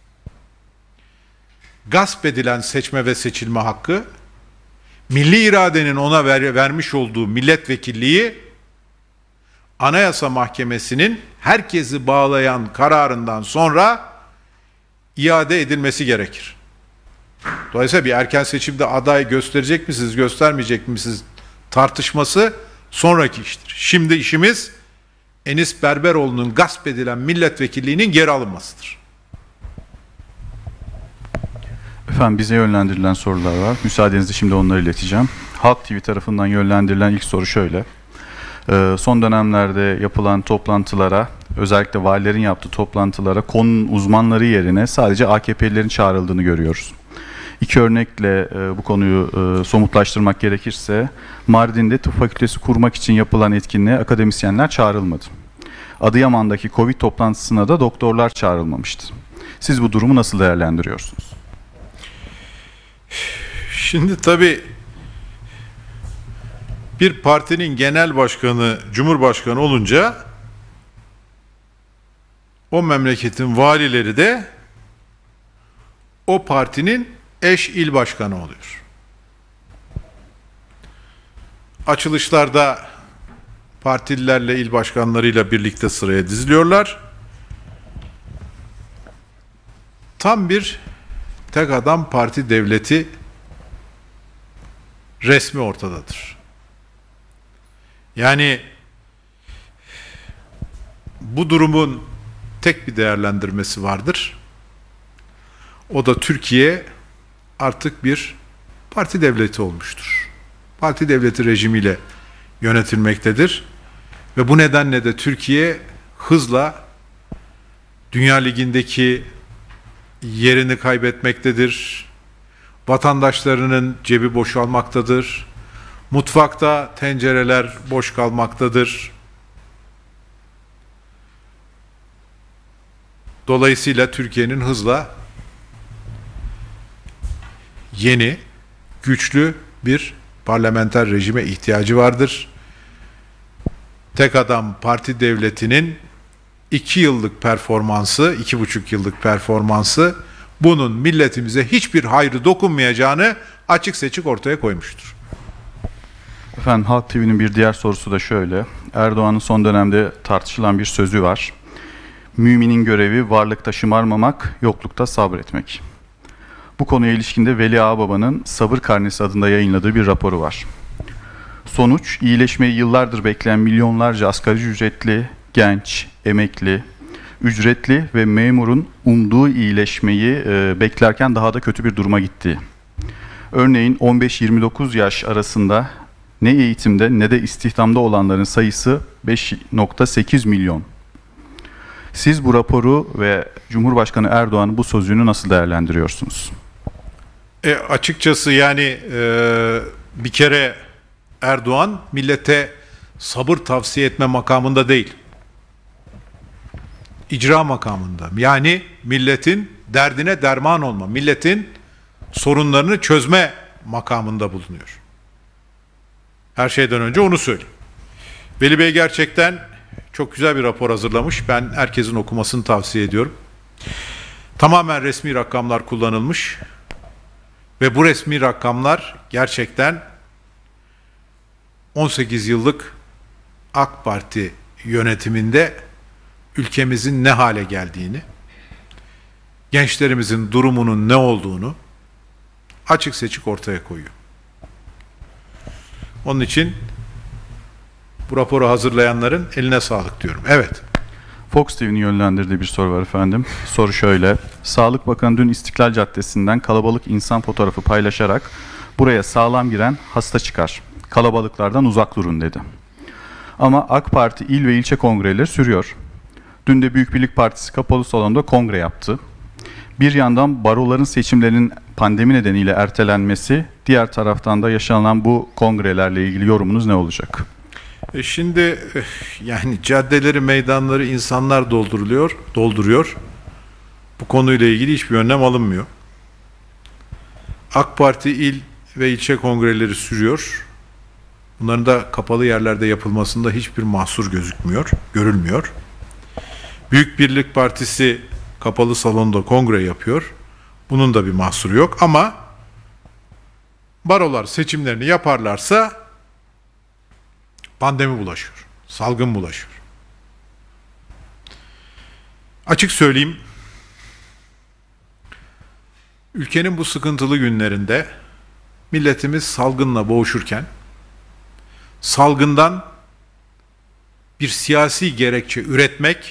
gasp edilen seçme ve seçilme hakkı, milli iradenin ona vermiş olduğu milletvekilliği, Anayasa Mahkemesi'nin herkesi bağlayan kararından sonra iade edilmesi gerekir. Dolayısıyla bir erken seçimde aday gösterecek misiniz, göstermeyecek misiniz tartışması sonraki iştir. Şimdi işimiz Enis Berberoğlu'nun gasp edilen milletvekilliğinin geri alınmasıdır. Efendim, bize yönlendirilen sorular var. Müsaadenizle şimdi onları ileteceğim. Halk TV tarafından yönlendirilen ilk soru şöyle. Son dönemlerde yapılan toplantılara, özellikle valilerin yaptığı toplantılara konunun uzmanları yerine sadece AKP'lilerin çağrıldığını görüyoruz. İki örnekle bu konuyu somutlaştırmak gerekirse, Mardin'de tıp fakültesi kurmak için yapılan etkinliğe akademisyenler çağrılmadı. Adıyaman'daki Covid toplantısına da doktorlar çağrılmamıştı. Siz bu durumu nasıl değerlendiriyorsunuz? Şimdi tabii bir partinin genel başkanı, cumhurbaşkanı olunca o memleketin valileri de o partinin eş il başkanı oluyor. Açılışlarda partililerle, il başkanlarıyla birlikte sıraya diziliyorlar. Tam bir tek adam parti devleti resmi ortadadır. Yani bu durumun tek bir değerlendirmesi vardır. O da Türkiye artık bir parti devleti olmuştur. Parti devleti rejimiyle yönetilmektedir. Ve bu nedenle de Türkiye hızla Dünya Ligi'ndeki yerini kaybetmektedir. Vatandaşlarının cebi boşalmaktadır. Mutfakta tencereler boş kalmaktadır. Dolayısıyla Türkiye'nin hızla yeni, güçlü bir parlamenter rejime ihtiyacı vardır. Tek adam parti devletinin 2 yıllık performansı, 2,5 yıllık performansı bunun milletimize hiçbir hayrı dokunmayacağını açık seçik ortaya koymuştur. Efendim Halk TV'nin bir diğer sorusu da şöyle. Erdoğan'ın son dönemde tartışılan bir sözü var. Müminin görevi varlıkta şımarmamak, yoklukta sabretmek. Bu konuya ilişkinde Veli Ağababa'nın Sabır Karnesi adında yayınladığı bir raporu var. Sonuç, iyileşmeyi yıllardır bekleyen milyonlarca asgari ücretli, genç, emekli, ücretli ve memurun umduğu iyileşmeyi beklerken daha da kötü bir duruma gitti. Örneğin 15-29 yaş arasında ne eğitimde ne de istihdamda olanların sayısı 5,8 milyon. Siz bu raporu ve Cumhurbaşkanı Erdoğan'ın bu sözünü nasıl değerlendiriyorsunuz? Açıkçası yani bir kere Erdoğan millete sabır tavsiye etme makamında değil. İcra makamında. Yani milletin derdine derman olma, milletin sorunlarını çözme makamında bulunuyor. Her şeyden önce onu söyleyeyim. Veli Bey gerçekten çok güzel bir rapor hazırlamış. Ben herkesin okumasını tavsiye ediyorum. Tamamen resmi rakamlar kullanılmış. Ve bu resmi rakamlar gerçekten 18 yıllık AK Parti yönetiminde ülkemizin ne hale geldiğini, gençlerimizin durumunun ne olduğunu açık seçik ortaya koyuyor. Onun için bu raporu hazırlayanların eline sağlık diyorum. Evet. Fox TV'nin yönlendirdiği bir soru var efendim. Soru şöyle. Sağlık Bakanı dün İstiklal Caddesi'nden kalabalık insan fotoğrafı paylaşarak buraya sağlam giren hasta çıkar. Kalabalıklardan uzak durun dedi. Ama AK Parti il ve ilçe kongreleri sürüyor. Dün de Büyük Birlik Partisi kapalı salonda kongre yaptı. Bir yandan baroların seçimlerinin pandemi nedeniyle ertelenmesi, diğer taraftan da yaşanan bu kongrelerle ilgili yorumunuz ne olacak? Şimdi yani caddeleri, meydanları insanlar dolduruyor. Bu konuyla ilgili hiçbir önlem alınmıyor. AK Parti il ve ilçe kongreleri sürüyor. Bunların da kapalı yerlerde yapılmasında hiçbir mahsur görülmüyor. Büyük Birlik Partisi kapalı salonda kongre yapıyor. Bunun da bir mahsuru yok ama barolar seçimlerini yaparlarsa pandemi bulaşıyor, salgın bulaşıyor. Açık söyleyeyim, ülkenin bu sıkıntılı günlerinde milletimiz salgınla boğuşurken, salgından bir siyasi gerekçe üretmek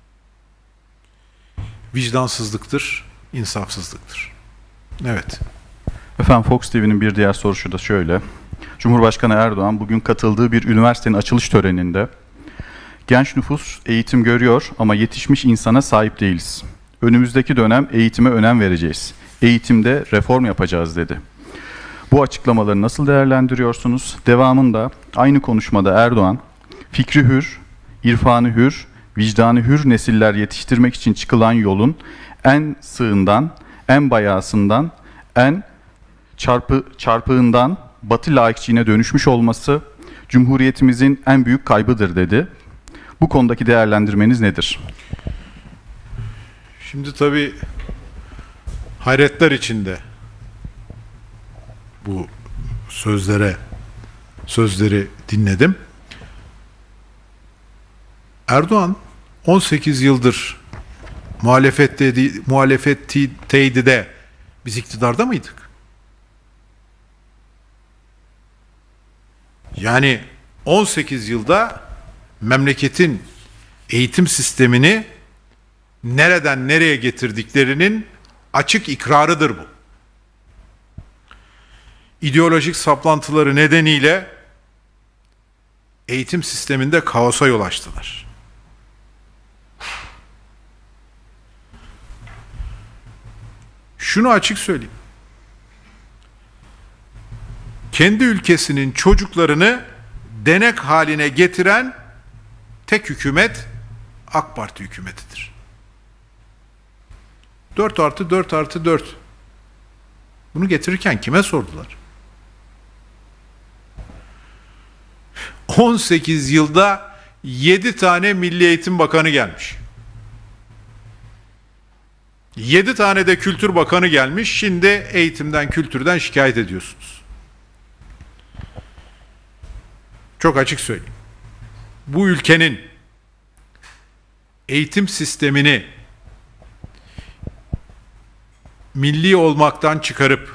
vicdansızlıktır, insafsızlıktır. Evet. Efendim Fox TV'nin bir diğer sorusu da şöyle. Cumhurbaşkanı Erdoğan bugün katıldığı bir üniversitenin açılış töreninde genç nüfus eğitim görüyor ama yetişmiş insana sahip değiliz. Önümüzdeki dönem eğitime önem vereceğiz. Eğitimde reform yapacağız dedi. Bu açıklamaları nasıl değerlendiriyorsunuz? Devamında aynı konuşmada Erdoğan, fikri hür, irfanı hür, vicdanı hür nesiller yetiştirmek için çıkılan yolun en sığından, en bayağısından, en çarpığından Batı laikçiliğine dönüşmüş olması Cumhuriyetimizin en büyük kaybıdır dedi. Bu konudaki değerlendirmeniz nedir? Şimdi tabii hayretler içinde bu sözleri dinledim. Erdoğan 18 yıldır muhalefetteydi de biz iktidarda mıydık? Yani 18 yılda memleketin eğitim sistemini nereden nereye getirdiklerinin açık ikrarıdır bu. İdeolojik saplantıları nedeniyle eğitim sisteminde kaosa yol açtılar. Şunu açık söyleyeyim. Kendi ülkesinin çocuklarını denek haline getiren tek hükümet AK Parti hükümetidir. 4+4+4. Bunu getirirken kime sordular? 18 yılda 7 tane Milli Eğitim Bakanı gelmiş. 7 tane de Kültür Bakanı gelmiş. Şimdi eğitimden, kültürden şikayet ediyorsunuz. çok açık söyleyeyim. Bu ülkenin eğitim sistemini milli olmaktan çıkarıp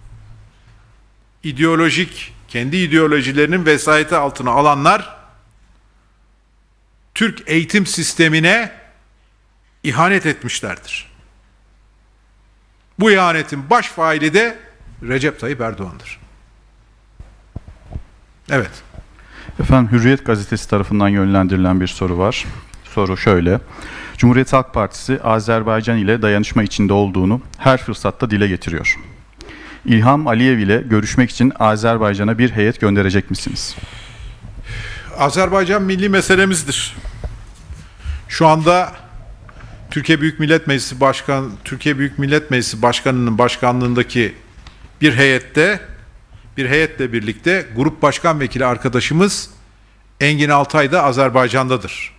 kendi ideolojilerinin vesayeti altına alanlar Türk eğitim sistemine ihanet etmişlerdir. Bu ihanetin baş faili de Recep Tayyip Erdoğan'dır. Evet. Efendim Hürriyet gazetesi tarafından yönlendirilen bir soru var. Soru şöyle. Cumhuriyet Halk Partisi Azerbaycan ile dayanışma içinde olduğunu her fırsatta dile getiriyor. İlham Aliyev ile görüşmek için Azerbaycan'a bir heyet gönderecek misiniz? Azerbaycan milli meselemizdir. Şu anda Türkiye Büyük Millet Meclisi Başkanı'nın başkanlığındaki bir heyetle birlikte Grup Başkan Vekili arkadaşımız Engin Altay da Azerbaycan'dadır.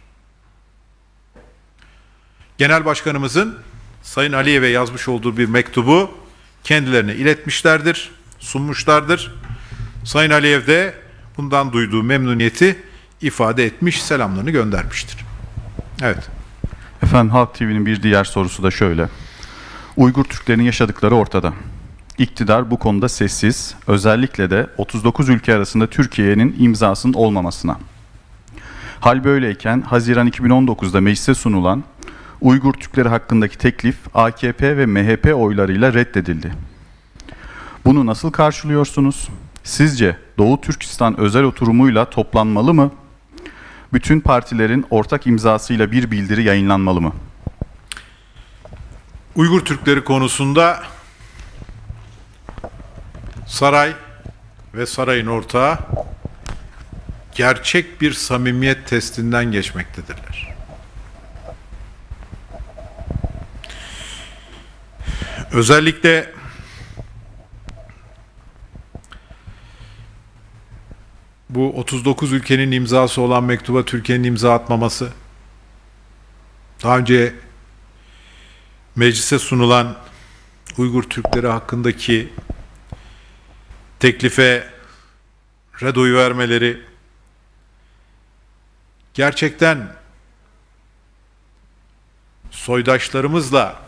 Genel Başkanımızın Sayın Aliyev'e yazmış olduğu bir mektubu kendilerine iletmişlerdir, sunmuşlardır. Sayın Aliyev de bundan duyduğu memnuniyeti ifade etmiş, selamlarını göndermiştir. Evet. Efendim Halk TV'nin bir diğer sorusu da şöyle. Uygur Türklerin yaşadıkları ortada. İktidar bu konuda sessiz, özellikle de 39 ülke arasında Türkiye'nin imzasının olmamasına. Hal böyleyken Haziran 2019'da meclise sunulan Uygur Türkleri hakkındaki teklif AKP ve MHP oylarıyla reddedildi. Bunu nasıl karşılıyorsunuz? Sizce Doğu Türkistan özel oturumuyla toplanmalı mı? Bütün partilerin ortak imzasıyla bir bildiri yayınlanmalı mı? Uygur Türkleri konusunda saray ve sarayın ortağı gerçek bir samimiyet testinden geçmektedirler. Özellikle bu 39 ülkenin imzası olan mektuba Türkiye'nin imza atmaması, daha önce meclise sunulan Uygur Türkleri hakkındaki teklife red oyu vermeleri gerçekten soydaşlarımızla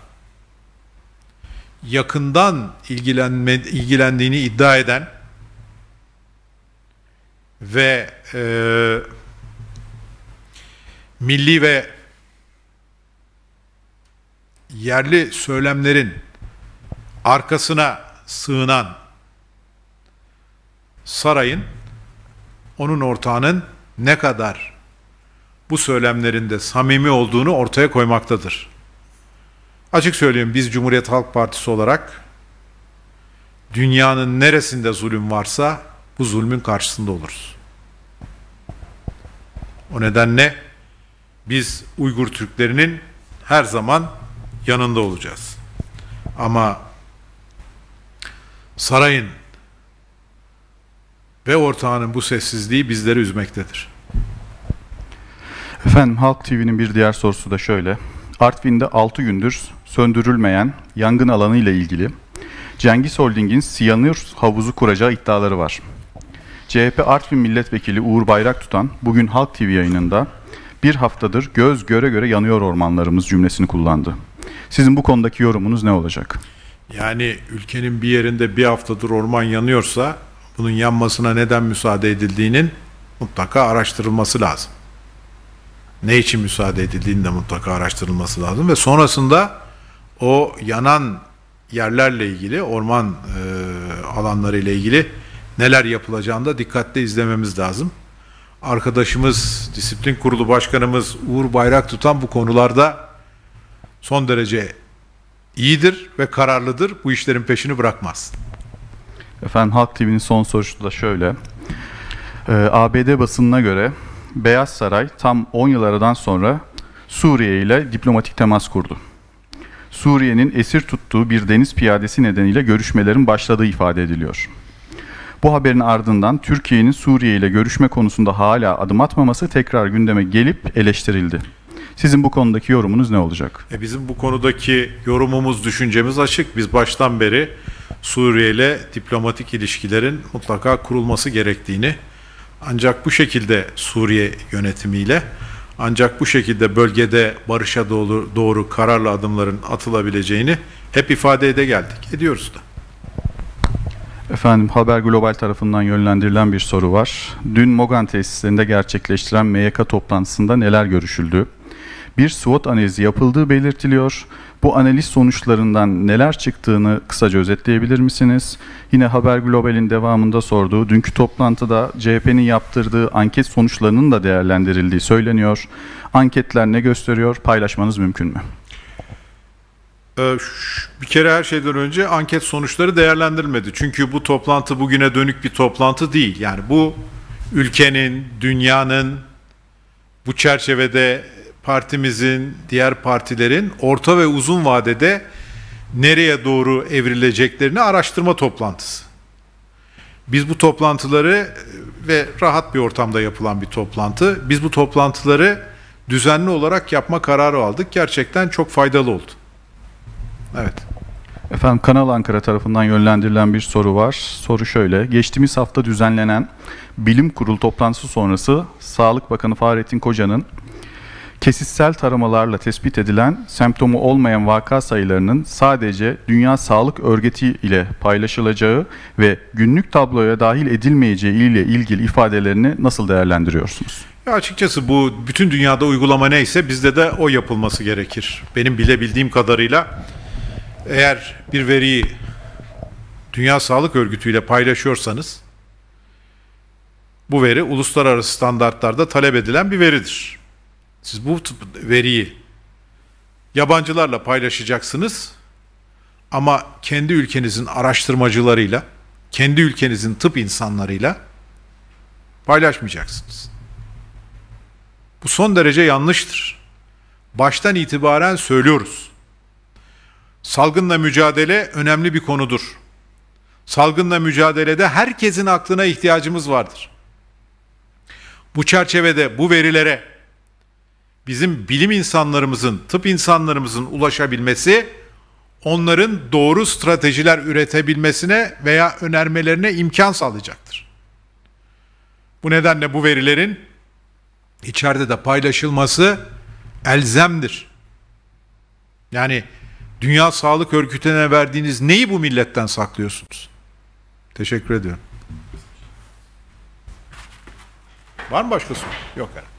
yakından ilgilendiğini iddia eden ve milli ve yerli söylemlerin arkasına sığınan sarayın, onun ortağının ne kadar bu söylemlerinde samimi olduğunu ortaya koymaktadır. Açık söyleyeyim, biz Cumhuriyet Halk Partisi olarak dünyanın neresinde zulüm varsa bu zulmün karşısında oluruz. O nedenle biz Uygur Türklerinin her zaman yanında olacağız. Ama sarayın ve ortağının bu sessizliği bizleri üzmektedir. Efendim Halk TV'nin bir diğer sorusu da şöyle. Artvin'de 6 gündür söndürülmeyen yangın alanı ile ilgili Cengiz Holding'in siyanür havuzu kuracağı iddiaları var. CHP Artvin Milletvekili Uğur Bayraktutan bugün Halk TV yayınında bir haftadır göz göre göre yanıyor ormanlarımız cümlesini kullandı. Sizin bu konudaki yorumunuz ne olacak? Yani ülkenin bir yerinde bir haftadır orman yanıyorsa bunun yanmasına neden müsaade edildiğinin mutlaka araştırılması lazım. Ne için müsaade edildiğinin de mutlaka araştırılması lazım ve sonrasında o yanan yerlerle ilgili, orman alanları ile ilgili neler yapılacağını da dikkatle izlememiz lazım. Arkadaşımız, Disiplin Kurulu Başkanımız Uğur Bayraktutan bu konularda son derece iyidir ve kararlıdır. Bu işlerin peşini bırakmaz. Efendim Halk TV'nin son sorusu da şöyle. ABD basınına göre Beyaz Saray tam 10 yıl aradan sonra Suriye ile diplomatik temas kurdu. Suriye'nin esir tuttuğu bir deniz piyadesi nedeniyle görüşmelerin başladığı ifade ediliyor. Bu haberin ardından Türkiye'nin Suriye ile görüşme konusunda hala adım atmaması tekrar gündeme gelip eleştirildi. Sizin bu konudaki yorumunuz ne olacak? Bizim bu konudaki yorumumuz, düşüncemiz açık. Biz baştan beri Suriye ile diplomatik ilişkilerin mutlaka kurulması gerektiğini, Ancak bu şekilde Suriye yönetimiyle, ancak bu şekilde bölgede barışa doğru kararlı adımların atılabileceğini hep ifade ediyoruz da. Efendim, Haber Global tarafından yönlendirilen bir soru var. Dün Mogan tesislerinde gerçekleştiren MYK toplantısında neler görüşüldü? Bir SWOT analizi yapıldığı belirtiliyor. Bu analiz sonuçlarından neler çıktığını kısaca özetleyebilir misiniz? Yine Haber Global'in devamında sorduğu, dünkü toplantıda CHP'nin yaptırdığı anket sonuçlarının da değerlendirildiği söyleniyor. Anketler ne gösteriyor? Paylaşmanız mümkün mü? Bir kere her şeyden önce anket sonuçları değerlendirilmedi. Çünkü bu toplantı bugüne dönük bir toplantı değil. Yani bu ülkenin, dünyanın, bu çerçevede partimizin, diğer partilerin orta ve uzun vadede nereye doğru evrileceklerini araştırma toplantısı. Biz bu toplantıları ve rahat bir ortamda yapılan bir toplantı, biz bu toplantıları düzenli olarak yapma kararı aldık. Gerçekten çok faydalı oldu. Evet. Efendim, Kanal Ankara tarafından yönlendirilen bir soru var. Soru şöyle: geçtiğimiz hafta düzenlenen bilim kurulu toplantısı sonrası Sağlık Bakanı Fahrettin Koca'nın kesitsel taramalarla tespit edilen semptomu olmayan vaka sayılarının sadece Dünya Sağlık Örgütü ile paylaşılacağı ve günlük tabloya dahil edilmeyeceği ile ilgili ifadelerini nasıl değerlendiriyorsunuz? Ya açıkçası bu bütün dünyada uygulama neyse bizde de o yapılması gerekir. Benim bilebildiğim kadarıyla eğer bir veriyi Dünya Sağlık Örgütü ile paylaşıyorsanız bu veri uluslararası standartlarda talep edilen bir veridir. Siz bu veriyi yabancılarla paylaşacaksınız ama kendi ülkenizin araştırmacılarıyla, kendi ülkenizin tıp insanlarıyla paylaşmayacaksınız. Bu son derece yanlıştır. Baştan itibaren söylüyoruz. Salgınla mücadele önemli bir konudur. Salgınla mücadelede herkesin aklına ihtiyacımız vardır. Bu çerçevede bu verilere bizim bilim insanlarımızın, tıp insanlarımızın ulaşabilmesi, onların doğru stratejiler üretebilmesine veya önermelerine imkan sağlayacaktır. Bu nedenle bu verilerin içeride de paylaşılması elzemdir. Yani Dünya Sağlık Örgütü'ne verdiğiniz neyi bu milletten saklıyorsunuz? Teşekkür ediyorum. Var mı başka soru? Yok herhalde.